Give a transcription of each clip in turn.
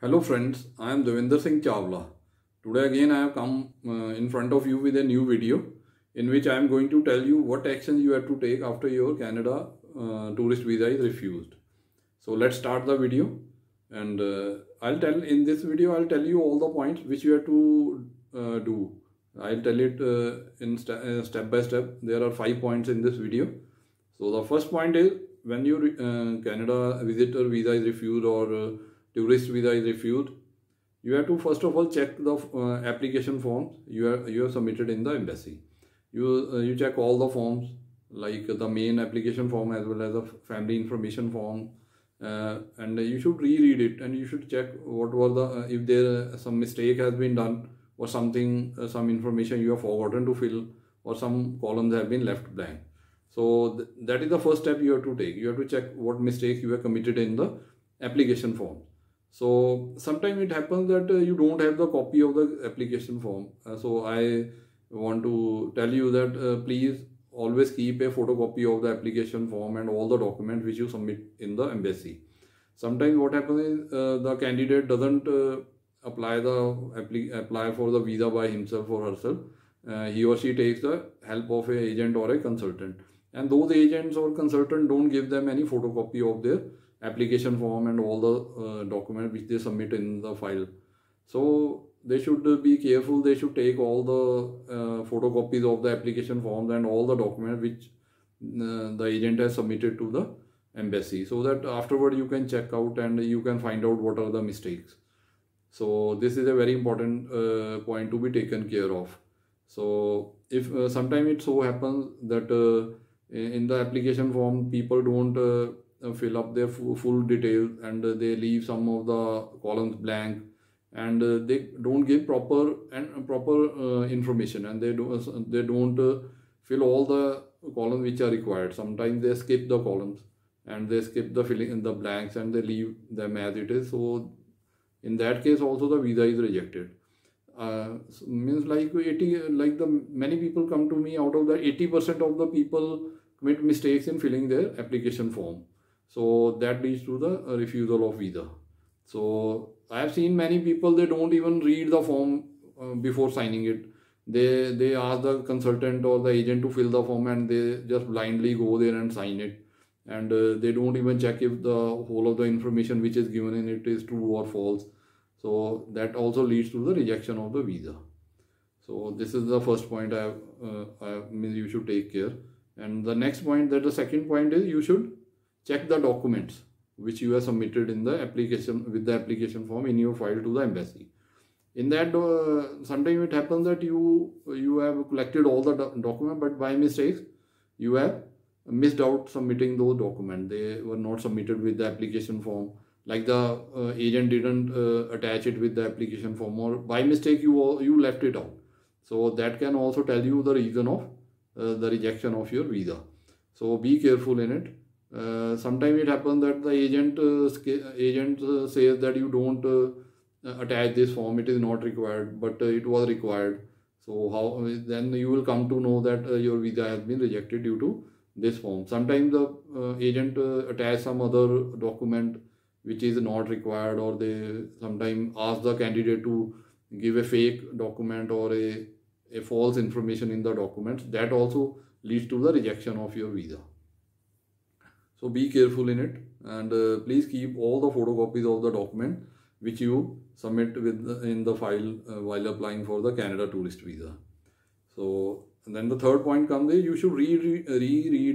Hello friends, I am Devinder Singh Chawla. Today again I have come in front of you with a new video in which I am going to tell you what actions you have to take after your Canada tourist visa is refused. So let's start the video, and in this video I'll tell you all the points which you have to do. I'll tell it step by step. There are 5 points in this video. So the first point is, when your Canada visitor visa is refused or tourist visa is refused, you have to first of all check the application forms you have submitted in the embassy. You check all the forms, like the main application form as well as the family information form, and you should reread it, and you should check what was the if there some mistake has been done, or something some information you have forgotten to fill, or some columns have been left blank. So that is the first step you have to take. You have to check what mistakes you have committed in the application form. So sometimes it happens that you don't have the copy of the application form. So I want to tell you that please always keep a photocopy of the application form and all the documents which you submit in the embassy. Sometimes what happens is the candidate doesn't apply for the visa by himself or herself. He or she takes the help of an agent or a consultant, and those agents or consultant don't give them any photocopy of their application form and all the documents which they submit in the file. So they should be careful. They should take all the photocopies of the application forms and all the documents which the agent has submitted to the embassy, so that afterward you can check out and you can find out what are the mistakes. So this is a very important point to be taken care of. So if sometimes it so happens that in the application form people don't fill up their full details, and they leave some of the columns blank, and they don't give proper information, and they don't fill all the columns which are required. Sometimes they skip the columns, and they skip the filling in the blanks, and they leave them as it is. So in that case also the visa is rejected. Means like many people come to me, out of the 80% of the people commit mistakes in filling their application form. So that leads to the refusal of visa. So I have seen many people, they don't even read the form before signing it. They ask the consultant or the agent to fill the form, and they just blindly go there and sign it. And they don't even check if the whole of the information which is given in it is true or false. So that also leads to the rejection of the visa. So this is the first point you should take care. And the next point, that the second point is, you should check the documents which you have submitted in the application with the application form in your file to the embassy. In that sometimes it happens that you have collected all the documents, but by mistake you have missed out submitting those documents. They were not submitted with the application form, like the agent didn't attach it with the application form, or by mistake you left it out. So that can also tell you the reason of the rejection of your visa. So be careful in it. Sometimes it happens that the agent says that you don't attach this form, it is not required, but it was required. So how then you will come to know that your visa has been rejected due to this form. Sometimes the agent attach some other document which is not required, or they sometimes ask the candidate to give a fake document or a false information in the documents. That also leads to the rejection of your visa. So be careful in it, and please keep all the photocopies of the document which you submit in the file while applying for the Canada tourist visa. So then the third point comes is, you should reread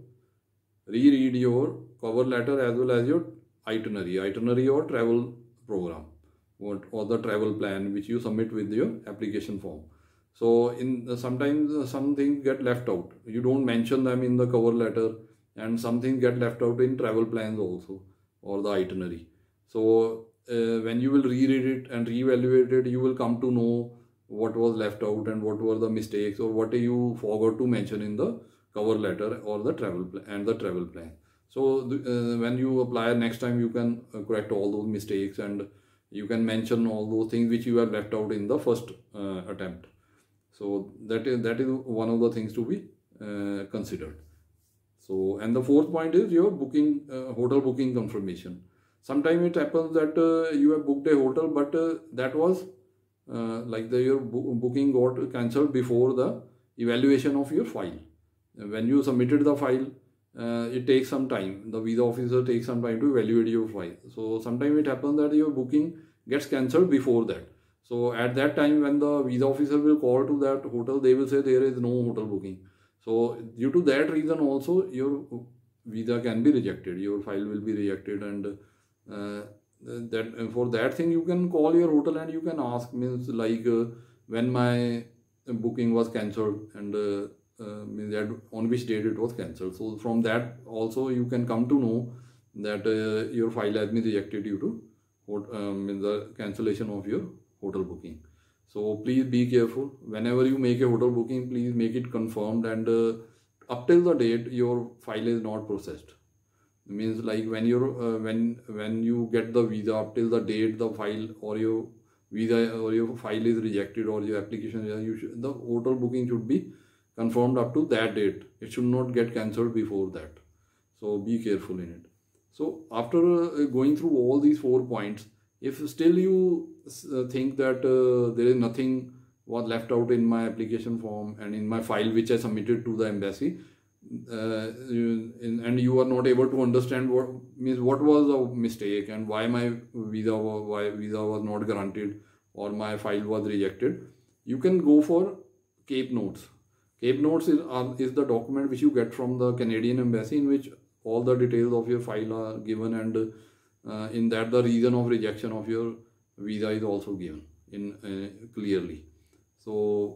your cover letter as well as your itinerary or travel program, or the travel plan which you submit with your application form. So sometimes some things get left out. You don't mention them in the cover letter, and some things get left out in travel plans also, or the itinerary. So when you will reread it and reevaluate it, you will come to know what was left out and what were the mistakes, or what you forgot to mention in the cover letter or the travel plan. So when you apply next time, you can correct all those mistakes, and you can mention all those things which you have left out in the first attempt. So that is one of the things to be considered. So, and the fourth point is your hotel booking confirmation. Sometimes it happens that you have booked a hotel, but that was your booking got cancelled before the evaluation of your file. When you submitted the file, it takes some time. The visa officer takes some time to evaluate your file. So sometimes it happens that your booking gets cancelled before that. So at that time, when the visa officer will call to that hotel, they will say there is no hotel booking. So due to that reason also, your visa can be rejected. Your file will be rejected, and for that thing you can call your hotel and you can ask, means when my booking was cancelled, and means that on which date it was cancelled. So from that also you can come to know that your file has been rejected due to the cancellation of your hotel booking. So please be careful whenever you make a hotel booking. Please make it confirmed, and up till the date your file is not processed. Means like when you're when you get the visa, up till the date the file or your visa or your file is rejected or your application, the hotel booking should be confirmed up to that date. It should not get cancelled before that. So be careful in it. So after going through all these 4 points, if still you think that there is nothing was left out in my application form and in my file which I submitted to the embassy, and you are not able to understand what was the mistake and why my visa was not granted or my file was rejected, you can go for CAPE notes. CAPE notes is the document which you get from the Canadian embassy, in which all the details of your file are given, and in that the reason of rejection of your visa is also given in clearly. So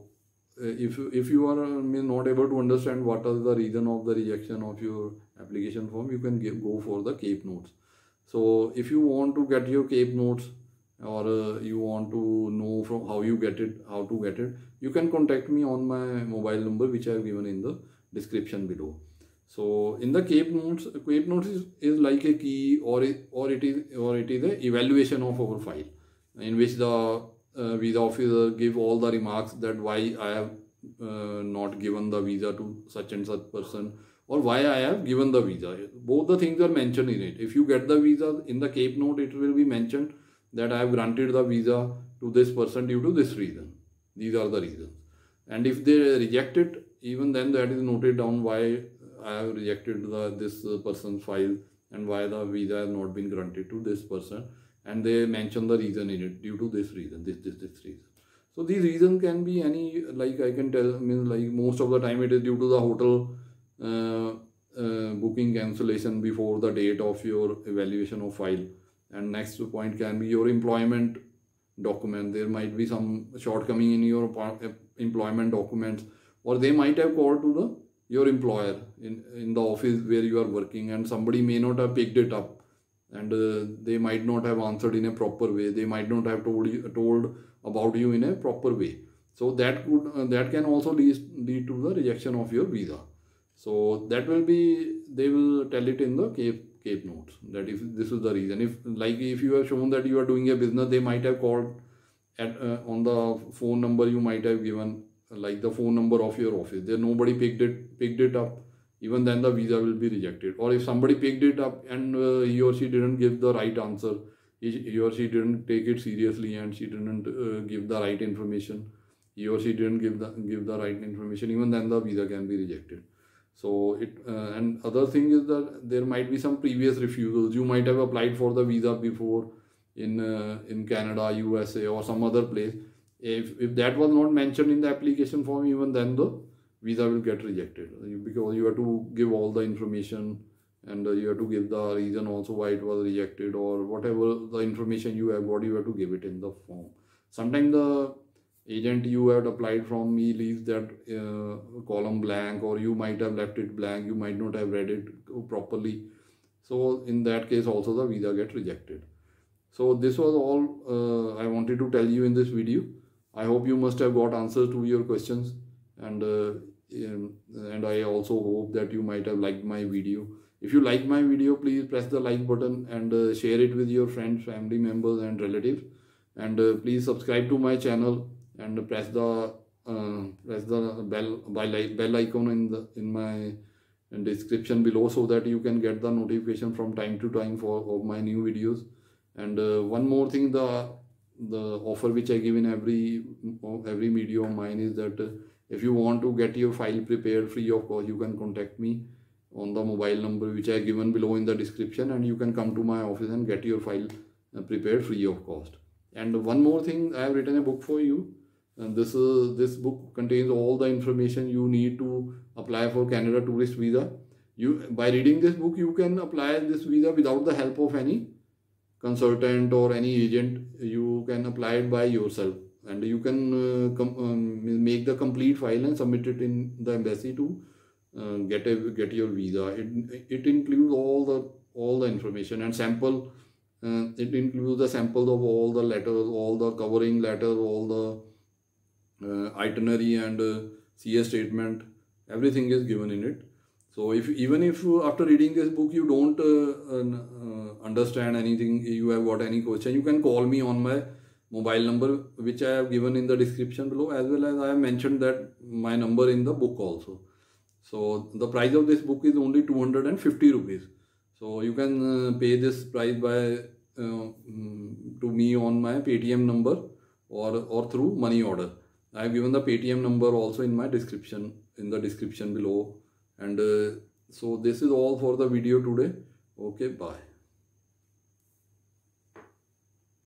if you are not able to understand what is the reason of the rejection of your application form, you can go for the CAPE notes. So if you want to get your CAPE notes, or you want to know from how to get it, you can contact me on my mobile number which I have given in the description below. So in the CAPE notes is like a key, or it is a evaluation of our file, in which the visa officer give all the remarks that why I have not given the visa to such and such person, or why I have given the visa. Both the things are mentioned in it. If you get the visa, in the CAPE note it will be mentioned that I have granted the visa to this person due to this reason. These are the reasons. And if they reject it, even then that is noted down why I have rejected this person's file and why the visa has not been granted to this person. And they mention the reason in it, due to this reason, this reason. So these reasons can be any, like I can tell, like most of the time it is due to the hotel booking cancellation before the date of your evaluation of file. And next point can be your employment document. There might be some shortcoming in your employment documents, or they might have called to your employer in the office where you are working, and somebody may not have picked it up, and they might not have answered in a proper way. They might not have told about you in a proper way. So that can also lead to the rejection of your visa. So that will be, they will tell it in the CAPE notes, that if this is the reason. If you have shown that you are doing a business, they might have called on the phone number you might have given, like the phone number of your office. There nobody picked it up, even then the visa will be rejected. Or if somebody picked it up and he or she didn't give the right answer, he or she didn't take it seriously, and she didn't give the right information, he or she didn't give the right information, even then the visa can be rejected. So and other thing is that there might be some previous refusals. You might have applied for the visa before in Canada, USA, or some other place. If that was not mentioned in the application form, even then the visa will get rejected, because you have to give all the information, and you have to give the reason also why it was rejected, or whatever the information you have got, you have to give it in the form. Sometimes the agent you had applied from, he leaves that column blank, or you might have left it blank, you might not have read it properly. So in that case also the visa gets rejected. So this was all I wanted to tell you in this video. I hope you must have got answers to your questions, and I also hope that you might have liked my video. If you like my video, please press the like button and share it with your friends, family members and relatives, and please subscribe to my channel and press the bell icon in my in description below, so that you can get the notification from time to time of my new videos. And one more thing, the offer which I give in every video of mine is that if you want to get your file prepared free of cost, you can contact me on the mobile number which I have given below in the description, and you can come to my office and get your file prepared free of cost. And one more thing, I have written a book for you, and this book contains all the information you need to apply for Canada tourist visa. By reading this book, you can apply this visa without the help of any consultant or any agent. You can apply it by yourself, and you can make the complete file and submit it in the embassy to get your visa. It includes all the information and sample. It includes the samples of all the letters, all the covering letters, all the itinerary and CS statement. Everything is given in it. So even if after reading this book you don't understand anything, you have got any question, you can call me on my mobile number which I have given in the description below, as well as I have mentioned that my number in the book also. So the price of this book is only 250 rupees. So you can pay this price by to me on my Paytm number or through money order. I have given the Paytm number also in my description, in the description below. And so this is all for the video today. Okay, bye.